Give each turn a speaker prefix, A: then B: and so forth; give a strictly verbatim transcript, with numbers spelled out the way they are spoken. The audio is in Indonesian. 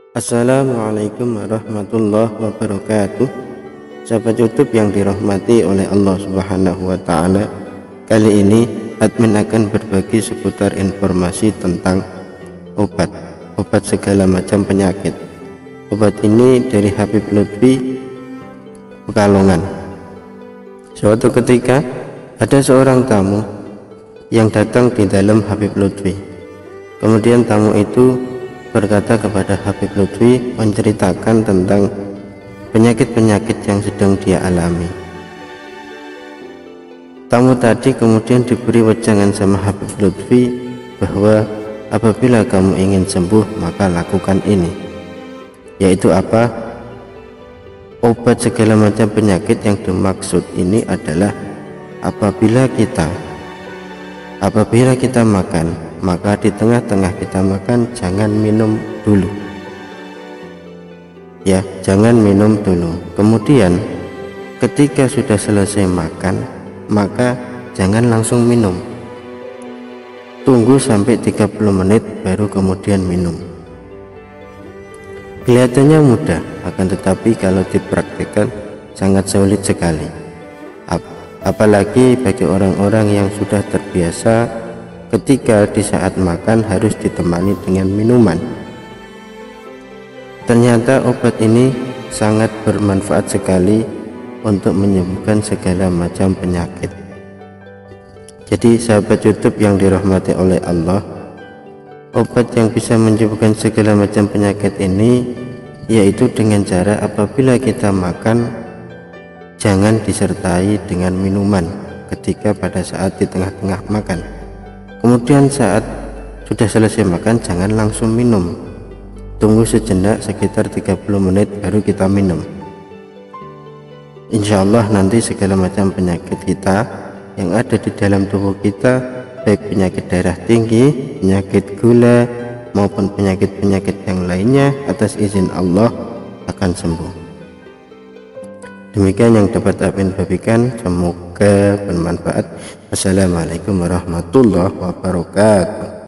A: Assalamualaikum warahmatullahi wabarakatuh. Sahabat YouTube yang dirahmati oleh Allah Subhanahu wa taala. Kali ini admin akan berbagi seputar informasi tentang obat Obat segala macam penyakit. Obat ini dari Habib Lutfi, Pekalongan. Suatu ketika ada seorang tamu yang datang di dalam Habib Lutfi. Kemudian tamu itu berkata kepada Habib Lutfi, menceritakan tentang penyakit-penyakit yang sedang dia alami. Tamu tadi kemudian diberi wejangan sama Habib Lutfi bahwa apabila kamu ingin sembuh maka lakukan ini, yaitu apa? Obat segala macam penyakit yang dimaksud ini adalah apabila kita apabila kita makan, maka di tengah-tengah kita makan jangan minum dulu, ya, jangan minum dulu. Kemudian ketika sudah selesai makan, maka jangan langsung minum, tunggu sampai tiga puluh menit baru kemudian minum. Kelihatannya mudah, akan tetapi kalau dipraktikkan sangat sulit sekali, apalagi bagi orang-orang yang sudah terbiasa ketika di saat makan harus ditemani dengan minuman. Ternyata obat ini sangat bermanfaat sekali untuk menyembuhkan segala macam penyakit. Jadi sahabat YouTube yang dirahmati oleh Allah, obat yang bisa menyembuhkan segala macam penyakit ini yaitu dengan cara apabila kita makan jangan disertai dengan minuman ketika pada saat di tengah-tengah makan. Kemudian saat sudah selesai makan jangan langsung minum, tunggu sejenak sekitar tiga puluh menit baru kita minum. Insya Allah nanti segala macam penyakit kita yang ada di dalam tubuh kita, baik penyakit darah tinggi, penyakit gula maupun penyakit-penyakit yang lainnya, atas izin Allah akan sembuh. Demikian yang dapat admin bagikan, semoga bermanfaat. Wassalamualaikum warahmatullahi wabarakatuh.